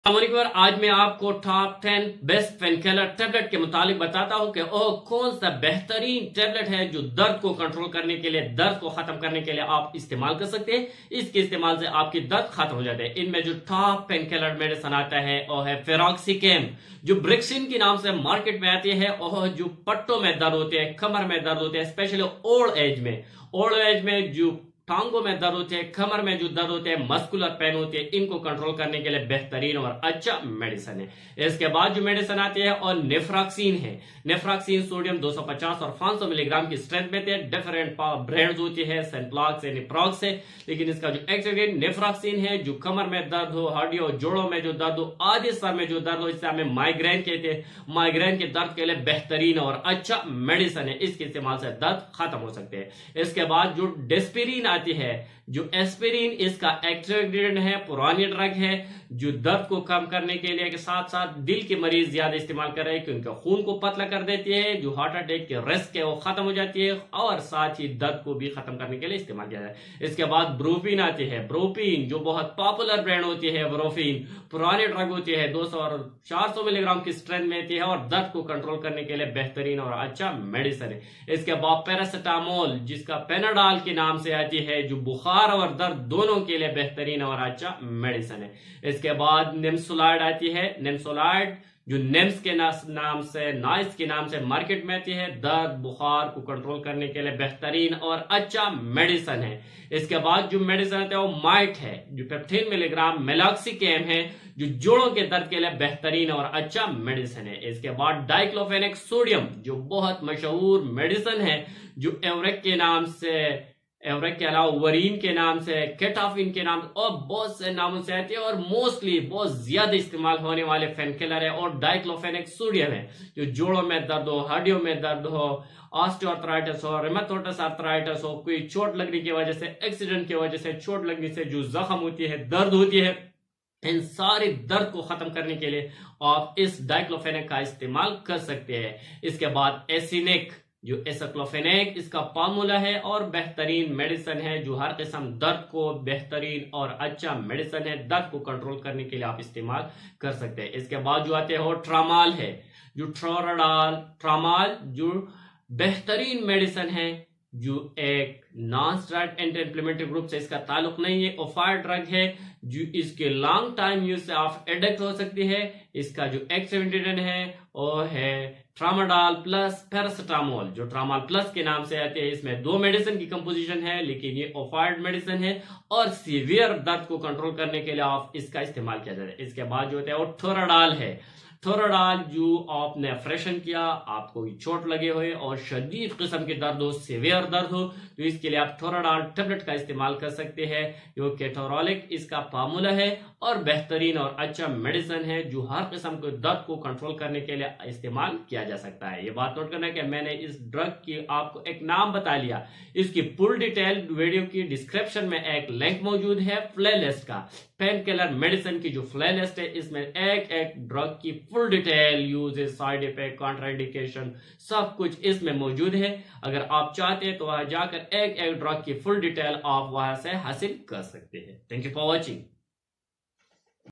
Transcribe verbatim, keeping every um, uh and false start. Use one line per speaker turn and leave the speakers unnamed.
अस्सलामुअलैकुम। आज मैं आपको top ten best painkiller tablet के मुतालिक बताता हूं कि ओह कौन सा बेहतरीन टैबलेट है जो दर्द को कंट्रोल करने के लिए, दर्द को खत्म करने के लिए आप इस्तेमाल कर सकते हैं। इसके इस्तेमाल से आपकी दर्द खत्म हो जाते हैं। इनमें जो टॉप पेनकिलर मेडिसिन आता है वो है फेरोक्सिकेम, जो ब्रिक्सिन के नाम से मार्केट में आती है। और जो पट्टों में दर्द होते हैं, कमर में दर्द होते हैं, स्पेशली ओल्ड एज में ओल्ड एज में जो टांगों में दर्द होते हैं, कमर में जो दर्द होते हैं, मस्कुलर पेन होती है, इनको कंट्रोल करने के लिए बेहतरीन और अच्छा मेडिसिन है। इसके बाद जो मेडिसिन आती है और नेफ्रॉक्सिन है। नेफ्रॉक्सिन सोडियम दो सौ पचास और पाँच सौ मिलीग्राम की स्ट्रेंथ में थे। डिफरेंट ब्रांड्स होती है, सेंप्लॉक्स है, निप्रॉक्स है, लेकिन इसका जो एक्टिव नेफ्रॉक्सिन है, जो कमर में दर्द हो, हड्डियों जोड़ों में जो दर्द हो, आदि सर में जो दर्द हो, इससे हमें माइग्रेन कहते हैं। माइग्रेन के दर्द के लिए बेहतरीन और अच्छा मेडिसिन है। इसके इस्तेमाल से दर्द खत्म हो सकते हैं। इसके बाद जो डेस्पिरिन आती है, जो एस्पिरिन, इसका एक्टिव इंग्रेडिएंट है, पुरानी ड्रग है, जो दर्द को कम करने के लिए के साथ साथ दिल के मरीज ज्यादा इस्तेमाल कर रहे हैं क्योंकि खून को पतला कर देती है, जो हार्ट अटैक के रिस्क है वो खत्म हो जाती है और साथ ही दर्द को भी खत्म करने के लिए इस्तेमाल किया जाता है। इसके बाद ब्रोपिन आती है। ब्रोपिन जो बहुत पॉपुलर ब्रांड होती है, ब्रोपिन पुरानी ड्रग होती है, दो सौ और चार सौ मिलीग्राम की स्ट्रेंथ में होती है और दर्द को कंट्रोल करने के लिए बेहतरीन और अच्छा मेडिसिन है। इसके बाद पैरासिटामोल, जिसका पेनाडॉल के नाम से आती है, जो बुखार और दर्द दोनों के लिए बेहतरीन और अच्छा मेडिसिन है। इसके बाद निम्सोलाइड आती है। निम्सोलाइड जो नेम्स के नाम से, नाइस के नाम से मार्केट में आती है, दर्द बुखार को कंट्रोल करने के लिए बेहतरीन और अच्छा मेडिसिन है। इसके बाद जो मेडिसिन आते हैं वो माइट है, जो पंद्रह मिलीग्राम मेलॉक्सिकेम है, जो जोड़ों के दर्द के लिए बेहतरीन और अच्छा मेडिसिन है। इसके बाद डाइक्लोफेनेक सोडियम, जो बहुत मशहूर मेडिसिन है, जो एवरेक के नाम से, एवरेक के अलावा वरीन के नाम से, केटाफिन के नाम और बहुत से नामों से आती है और मोस्टली बहुत ज्यादा इस्तेमाल होने वाले पेनकिलर है। और डाइक्लोफेनेक सोडियम है, जो जोड़ों में दर्द हो, हड्डियों में दर्द हो, ऑस्टियोआर्थराइटिस हो, रुमेटोइड आर्थराइटिस हो, कोई चोट लगने की वजह से, एक्सीडेंट की वजह से, चोट लगने से जो जख्म होती है, दर्द होती है, इन सारे दर्द को खत्म करने के लिए आप इस डाइक्लोफेनेक का इस्तेमाल कर सकते हैं। इसके बाद एसिनिक, जो एसाक्लोफेनेक, इसका फार्मूला है और बेहतरीन मेडिसिन है, जो हर किस्म दर्द को बेहतरीन और अच्छा मेडिसिन है। दर्द को कंट्रोल करने के लिए आप इस्तेमाल कर सकते हैं। इसके बाद जो आते हैं वो ट्रामाल है, जो ट्रोराडाल ट्रामाल जो बेहतरीन मेडिसिन है, जो एक non steroid anti inflammatory group से इसका ताल्लुक नहीं है, ओफायर ड्रग है, जो इसके लॉन्ग टाइम यूज से आप एडिक्ट हो सकती है। इसका जो एक्टिव इंग्रेडिएंट है वो है ट्रामाडॉल प्लस पैरासिटामोल, जो ट्रामाल प्लस के नाम से आते हैं। इसमें दो मेडिसिन की कंपोजिशन है, लेकिन ये ओफायर्ड मेडिसिन है और सीवियर दर्द को कंट्रोल करने के लिए आप इसका इस्तेमाल किया जाता है। इसके बाद जो होता है वो थोराडाल है। थोराडाल जो आपने ऑपरेशन किया, आपको चोट लगे हुए और शदीद किस्म के दर्द हो, सीवियर दर्द हो, तो इसके लिए आप थोराडाल टेबलेट का इस्तेमाल कर सकते हैं, जो केटोरोलिक इसका फार्मूला है और बेहतरीन और अच्छा मेडिसिन है, जो हर किस्म के दर्द को कंट्रोल करने के लिए इस्तेमाल किया जा सकता है। ये बात नोट करना है कि मैंने इस ड्रग की आपको एक नाम बता लिया, इसकी फुल डिटेल वीडियो की डिस्क्रिप्शन में एक लिंक मौजूद है प्लेलिस्ट का, पेन किलर मेडिसिन की जो प्लेलिस्ट है, इसमें एक एक ड्रग की full detail, uses, side effect, contraindication, सब कुछ इसमें मौजूद है। अगर आप चाहते हैं तो वहां जाकर एक एक ड्रग की फुल डिटेल आप वहां से हासिल कर सकते हैं। Thank you for watching.